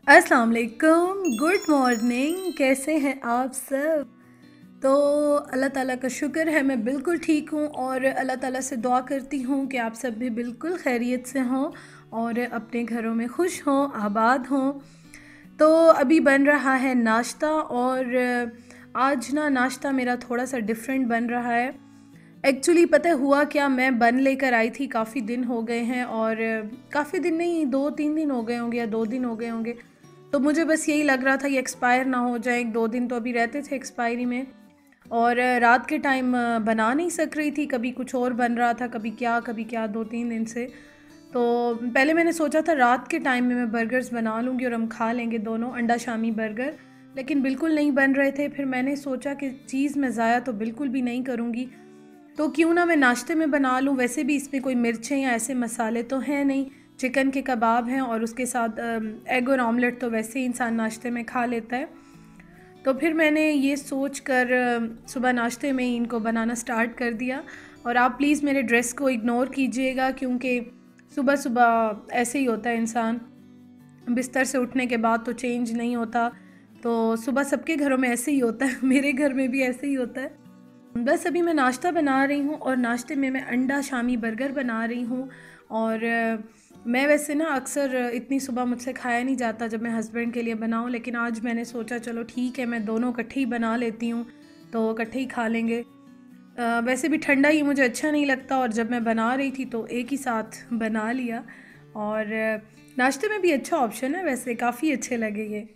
अस्सलाम वालेकुम, good morning. कैसे हैं आप सब? तो अल्लाह ताला का शुक्र है मैं बिल्कुल ठीक हूँ और अल्लाह ताला से दुआ करती हूँ कि आप सब भी बिल्कुल खैरियत से हों और अपने घरों में खुश हों, आबाद हों। तो अभी बन रहा है नाश्ता और आज ना नाश्ता मेरा थोड़ा सा डिफरेंट बन रहा है। एक्चुअली पता है हुआ क्या, मैं बन लेकर आई थी, काफ़ी दिन हो गए हैं और काफ़ी दिन नहीं, 2-3 दिन हो गए होंगे या 2 दिन हो गए होंगे। तो मुझे बस यही लग रहा था ये एक्सपायर ना हो जाए, 1-2 दिन तो अभी रहते थे एक्सपायरी में। और रात के टाइम बना नहीं सक रही थी, कभी कुछ और बन रहा था, कभी क्या 2-3 दिन से। तो पहले मैंने सोचा था रात के टाइम में मैं बर्गर्स बना लूँगी और हम खा लेंगे दोनों, अंडा शामी बर्गर, लेकिन बिल्कुल नहीं बन रहे थे। फिर मैंने सोचा कि चीज़ मैं ज़ाया तो बिल्कुल भी नहीं करूँगी, तो क्यों ना मैं नाश्ते में बना लूँ। वैसे भी इसमें कोई मिर्चें या ऐसे मसाले तो हैं नहीं, चिकन के कबाब हैं और उसके साथ एग और ऑमलेट तो वैसे ही इंसान नाश्ते में खा लेता है। तो फिर मैंने ये सोच कर सुबह नाश्ते में ही इनको बनाना स्टार्ट कर दिया। और आप प्लीज़ मेरे ड्रेस को इग्नोर कीजिएगा, क्योंकि सुबह सुबह ऐसे ही होता है इंसान, बिस्तर से उठने के बाद तो चेंज नहीं होता। तो सुबह सबके घरों में ऐसे ही होता है, मेरे घर में भी ऐसे ही होता है। बस अभी मैं नाश्ता बना रही हूँ और नाश्ते में मैं अंडा शामी बर्गर बना रही हूँ। और मैं वैसे ना अक्सर इतनी सुबह मुझसे खाया नहीं जाता जब मैं हस्बैंड के लिए बनाऊँ, लेकिन आज मैंने सोचा चलो ठीक है, मैं दोनों इकट्ठे ही बना लेती हूँ, तो इकट्ठे ही खा लेंगे। वैसे भी ठंडा ही मुझे अच्छा नहीं लगता और जब मैं बना रही थी तो एक ही साथ बना लिया। और नाश्ते में भी अच्छा ऑप्शन है, वैसे काफ़ी अच्छे लगे ये।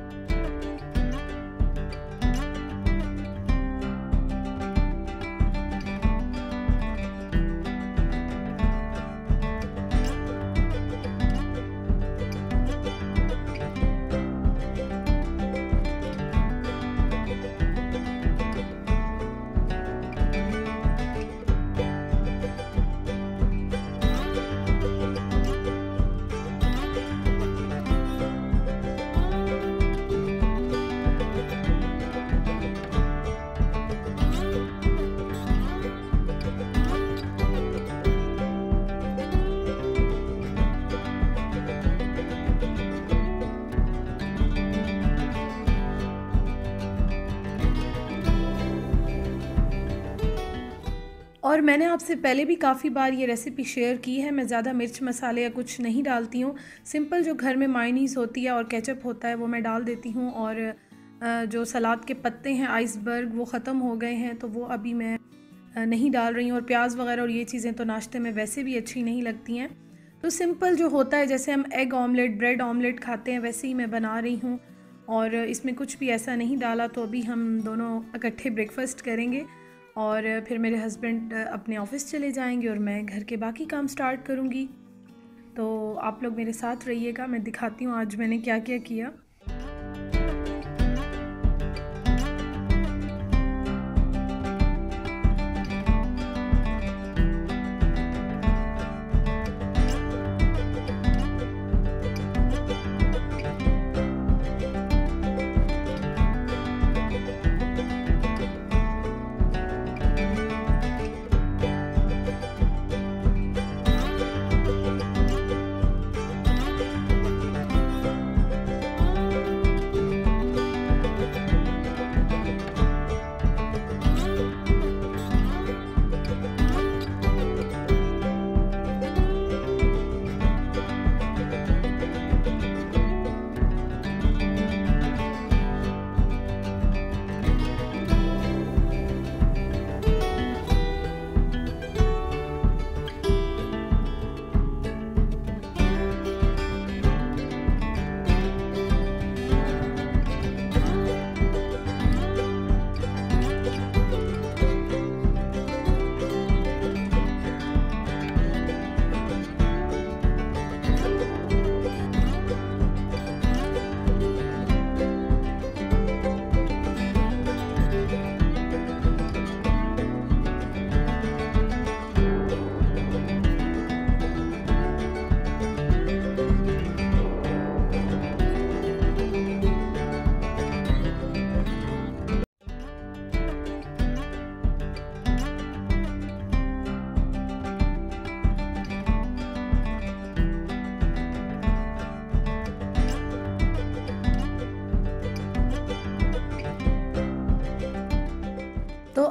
और मैंने आपसे पहले भी काफ़ी बार ये रेसिपी शेयर की है, मैं ज़्यादा मिर्च मसाले या कुछ नहीं डालती हूँ। सिंपल जो घर में मायोनीज़ होती है और केचप होता है वो मैं डाल देती हूँ। और जो सलाद के पत्ते हैं आइसबर्ग वो ख़त्म हो गए हैं, तो वो अभी मैं नहीं डाल रही हूँ। और प्याज वगैरह और ये चीज़ें तो नाश्ते में वैसे भी अच्छी नहीं लगती हैं। तो सिंपल जो होता है, जैसे हम एग ऑमलेट, ब्रेड ऑमलेट खाते हैं, वैसे ही मैं बना रही हूँ। और इसमें कुछ भी ऐसा नहीं डाला। तो अभी हम दोनों इकट्ठे ब्रेकफास्ट करेंगे और फिर मेरे हस्बैंड अपने ऑफ़िस चले जाएंगे और मैं घर के बाकी काम स्टार्ट करूँगी। तो आप लोग मेरे साथ रहिएगा, मैं दिखाती हूँ आज मैंने क्या क्या किया।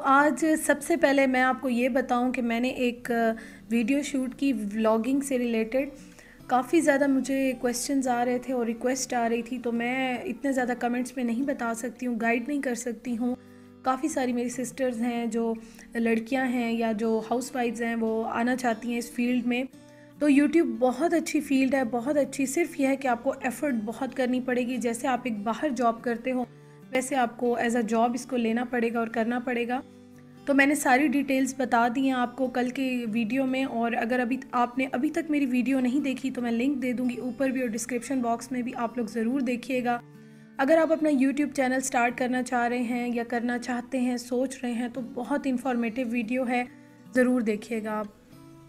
आज सबसे पहले मैं आपको ये बताऊं कि मैंने एक वीडियो शूट की व्लॉगिंग से रिलेटेड। काफ़ी ज़्यादा मुझे क्वेश्चंस आ रहे थे और रिक्वेस्ट आ रही थी, तो मैं इतने ज़्यादा कमेंट्स में नहीं बता सकती हूँ, गाइड नहीं कर सकती हूँ। काफ़ी सारी मेरी सिस्टर्स हैं जो लड़कियां हैं या जो हाउसवाइफ्स हैं, वो आना चाहती हैं इस फील्ड में। तो यूट्यूब बहुत अच्छी फील्ड है, बहुत अच्छी। सिर्फ यह है कि आपको एफ़र्ट बहुत करनी पड़ेगी। जैसे आप एक बाहर जॉब करते हो वैसे आपको एज अ जॉब इसको लेना पड़ेगा और करना पड़ेगा। तो मैंने सारी डिटेल्स बता दी हैं आपको कल के वीडियो में। और अगर आपने अभी तक मेरी वीडियो नहीं देखी तो मैं लिंक दे दूँगी ऊपर भी और डिस्क्रिप्शन बॉक्स में भी, आप लोग ज़रूर देखिएगा। अगर आप अपना यूट्यूब चैनल स्टार्ट करना चाह रहे हैं या करना चाहते हैं, सोच रहे हैं, तो बहुत इन्फॉर्मेटिव वीडियो है, ज़रूर देखिएगा आप।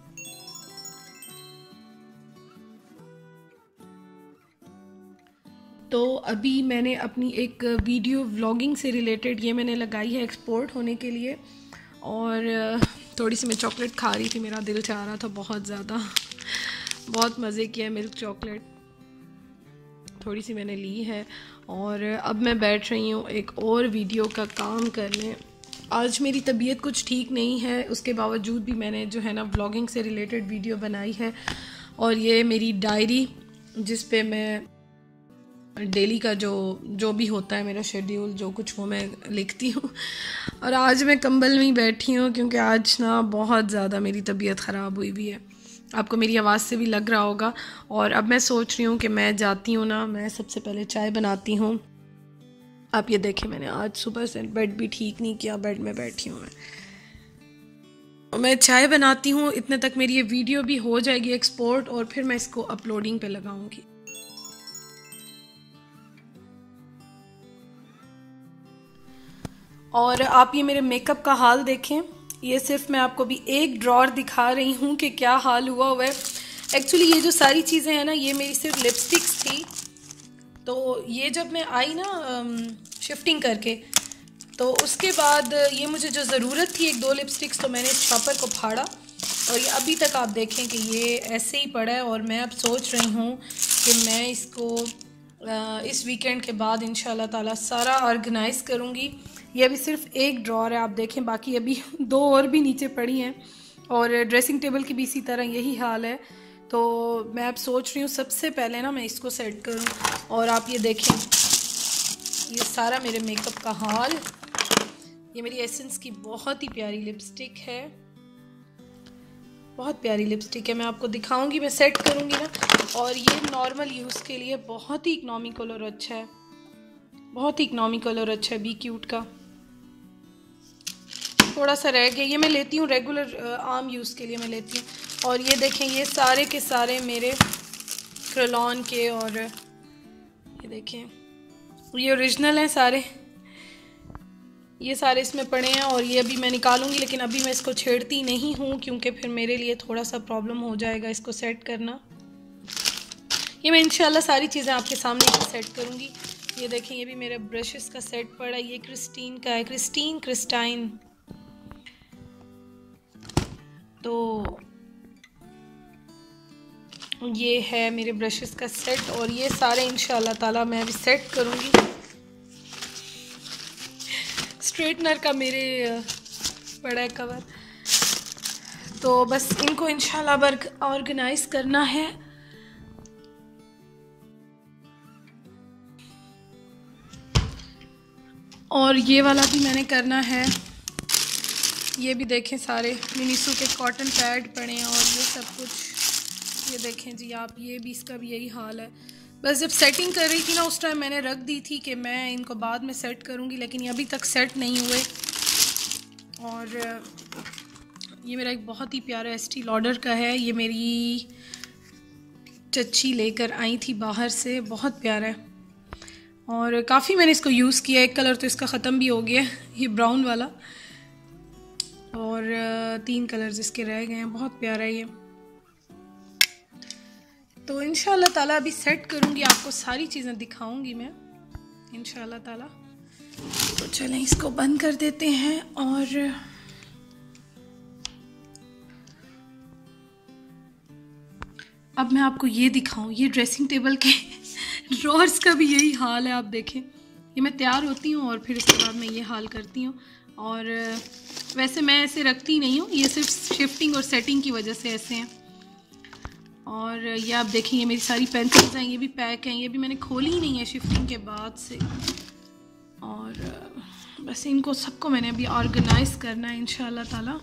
तो अभी मैंने अपनी एक वीडियो व्लॉगिंग से रिलेटेड ये मैंने लगाई है एक्सपोर्ट होने के लिए। और थोड़ी सी मैं चॉकलेट खा रही थी, मेरा दिल चाह रहा था बहुत ज़्यादा। बहुत मज़े किया मिल्क चॉकलेट, थोड़ी सी मैंने ली है। और अब मैं बैठ रही हूँ एक और वीडियो का काम करने। आज मेरी तबीयत कुछ ठीक नहीं है, उसके बावजूद भी मैंने जो है ना व्लॉगिंग से रिलेटेड वीडियो बनाई है। और ये मेरी डायरी जिस पे मैं डेली का जो भी होता है मेरा शेड्यूल, जो कुछ वो मैं लिखती हूँ। और आज मैं कंबल में ही बैठी हूँ क्योंकि आज ना बहुत ज़्यादा मेरी तबीयत ख़राब हुई भी है, आपको मेरी आवाज़ से भी लग रहा होगा। और अब मैं सोच रही हूँ कि मैं जाती हूँ ना, मैं सबसे पहले चाय बनाती हूँ। आप ये देखें, मैंने आज सुबह से बेड भी ठीक नहीं किया, बेड में बैठी हूँ मैं चाय बनाती हूँ। इतने तक मेरी ये वीडियो भी हो जाएगी एक्सपोर्ट और फिर मैं इसको अपलोडिंग पे लगाऊंगी। और आप ये मेरे मेकअप का हाल देखें, ये सिर्फ मैं आपको भी एक ड्रॉर दिखा रही हूँ कि क्या हाल हुआ है। एक्चुअली ये जो सारी चीज़ें हैं ना, ये मेरी सिर्फ लिपस्टिक्स थी। तो ये जब मैं आई ना शिफ्टिंग करके, तो उसके बाद ये मुझे जो ज़रूरत थी 1-2 लिपस्टिक्स, तो मैंने इस चॉपर को फाड़ा और ये अभी तक आप देखें कि ये ऐसे ही पड़ा है। और मैं अब सोच रही हूँ कि मैं इसको इस वीकेंड के बाद इंशाल्लाह ताला सारा ऑर्गेनाइज़ करूँगी। ये अभी सिर्फ एक ड्रॉर है, आप देखें, बाकी अभी 2 और भी नीचे पड़ी हैं। और ड्रेसिंग टेबल की भी इसी तरह यही हाल है। तो मैं अब सोच रही हूँ सबसे पहले ना मैं इसको सेट करूँ। और आप ये देखें, ये सारा मेरे मेकअप का हाल। ये मेरी एसेंस की बहुत ही प्यारी लिपस्टिक है, बहुत प्यारी लिपस्टिक है, मैं आपको दिखाऊंगी, मैं सेट करूँगी ना। और ये नॉर्मल यूज़ के लिए बहुत ही इकनॉमिकल और अच्छा है, बहुत ही इकनॉमिकल और अच्छा है। बी क्यूट का थोड़ा सा रह गया, ये मैं लेती हूँ रेगुलर आम यूज़ के लिए मैं लेती हूँ। और ये देखें, ये सारे के सारे मेरे क्रेलॉन के, और ये देखें ये ओरिजिनल हैं सारे, ये सारे इसमें पड़े हैं। और ये अभी मैं निकालूंगी, लेकिन अभी मैं इसको छेड़ती नहीं हूँ क्योंकि फिर मेरे लिए थोड़ा सा प्रॉब्लम हो जाएगा इसको सेट करना। ये मैं इंशाल्लाह सारी चीज़ें आपके सामने सेट करूँगी। ये देखें, ये भी मेरे ब्रशेस का सेट पड़ा है, ये क्रिस्टीन का है, क्रिस्टाइन। तो ये है मेरे ब्रशेस का सेट और ये सारे इंशाल्लाह ताला मैं अभी सेट करूँगी। स्ट्रेटनर का मेरे पड़ा है कवर, तो बस इनको इंशाल्लाह ऑर्गेनाइज करना है। और ये वाला भी मैंने करना है। ये भी देखें, सारे मिनीसू के कॉटन पैड पड़े हैं और ये सब कुछ। ये देखें जी आप, ये भी, इसका भी यही हाल है। बस जब सेटिंग कर रही थी ना, उस टाइम मैंने रख दी थी कि मैं इनको बाद में सेट करूँगी, लेकिन ये अभी तक सेट नहीं हुए। और ये मेरा एक बहुत ही प्यारा एस्टी लॉडर का है, ये मेरी चच्ची लेकर आई थी बाहर से, बहुत प्यारा है। और काफ़ी मैंने इसको यूज़ किया, एक कलर तो इसका ख़त्म भी हो गया, ये ब्राउन वाला, और 3 कलर्स इसके रह गए हैं, बहुत प्यारा है ये। तो इंशाल्लाह ताला अभी सेट करूँगी, आपको सारी चीज़ें दिखाऊँगी मैं इंशाल्लाह ताला। तो चलें इसको बंद कर देते हैं। और अब मैं आपको ये दिखाऊँ, ये ड्रेसिंग टेबल के ड्रॉर्स का भी यही हाल है। आप देखें, ये मैं तैयार होती हूँ और फिर उसके बाद मैं ये हाल करती हूँ। और वैसे मैं ऐसे रखती नहीं हूँ, ये सिर्फ शिफ्टिंग और सेटिंग की वजह से ऐसे हैं। और ये आप देखेंगे मेरी सारी पेंसिल्स हैं, ये भी पैक हैं, ये भी मैंने खोली ही नहीं है शिफ्टिंग के बाद से। और बस इनको सबको मैंने अभी ऑर्गेनाइज करना है इंशाल्लाह ताला।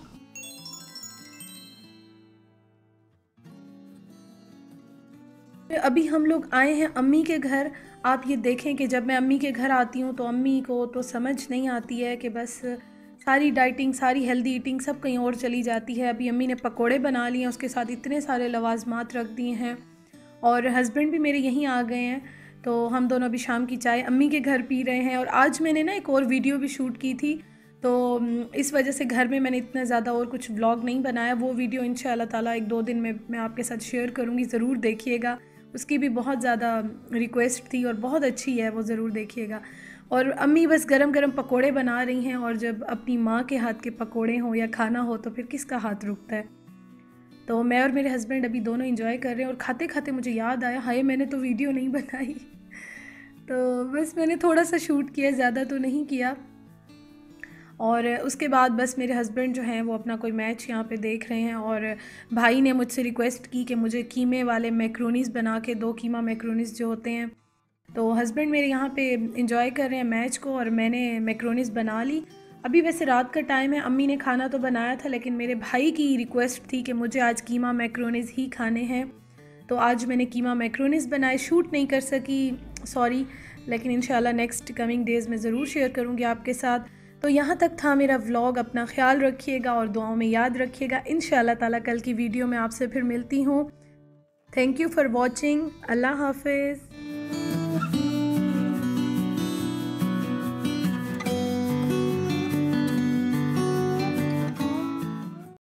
अभी हम लोग आए हैं अम्मी के घर। आप ये देखें कि जब मैं अम्मी के घर आती हूँ तो अम्मी को तो समझ नहीं आती है कि बस सारी डाइटिंग, सारी हेल्दी ईटिंग सब कहीं और चली जाती है। अभी अम्मी ने पकोड़े बना लिए हैं, उसके साथ इतने सारे लवाजमात रख दिए हैं। और हस्बैंड भी मेरे यहीं आ गए हैं, तो हम दोनों अभी शाम की चाय अम्मी के घर पी रहे हैं। और आज मैंने ना एक और वीडियो भी शूट की थी, तो इस वजह से घर में मैंने इतना ज़्यादा और कुछ व्लॉग नहीं बनाया। वो वीडियो इंशाल्लाह ताला 1-2 दिन में मैं आपके साथ शेयर करूँगी, ज़रूर देखिएगा। उसकी भी बहुत ज़्यादा रिक्वेस्ट थी और बहुत अच्छी है, वो ज़रूर देखिएगा। और अम्मी बस गरम गरम पकोड़े बना रही हैं, और जब अपनी माँ के हाथ के पकोड़े हों या खाना हो तो फिर किसका हाथ रुकता है। तो मैं और मेरे हस्बैंड अभी दोनों एंजॉय कर रहे हैं। और खाते खाते मुझे याद आया, हाय मैंने तो वीडियो नहीं बनाई। तो बस मैंने थोड़ा सा शूट किया, ज़्यादा तो नहीं किया। और उसके बाद बस मेरे हस्बैंड जो हैं वो अपना कोई मैच यहाँ पे देख रहे हैं। और भाई ने मुझसे रिक्वेस्ट की कि मुझे कीमे वाले मैक्रोनीस बना के दो, कीमा मैक्रोनीस जो होते हैं। तो हस्बैंड मेरे यहाँ पे इंजॉय कर रहे हैं मैच को, और मैंने मैक्रोनीस बना ली। अभी वैसे रात का टाइम है, अम्मी ने खाना तो बनाया था, लेकिन मेरे भाई की रिक्वेस्ट थी कि मुझे आज कीमा मैक्रोनीस ही खाने हैं। तो आज मैंने कीमा मैक्रोनीस बनाए। शूट नहीं कर सकी, सॉरी, लेकिन इंशाल्लाह नेक्स्ट कमिंग डेज़ में ज़रूर शेयर करूँगी आपके साथ। तो यहाँ तक था मेरा व्लॉग। अपना ख्याल रखिएगा और दुआओं में याद रखिएगा। इंशाल्लाह ताला कल की वीडियो में आपसे फिर मिलती हूँ। Thank you for watching. अल्लाह हाफिज़।